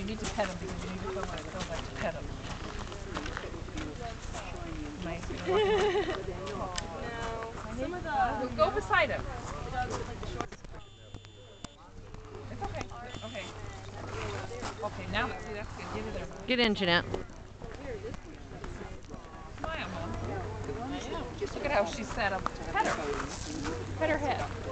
you need to pet him because you need to feel what it feels like to pet him. Nice. No. Go beside him. It's okay. Okay. Okay, now see, that's good. Get in there. Get in, Jeanette. Smile, Mom. Look at how she set up. Pet her. Pet her head.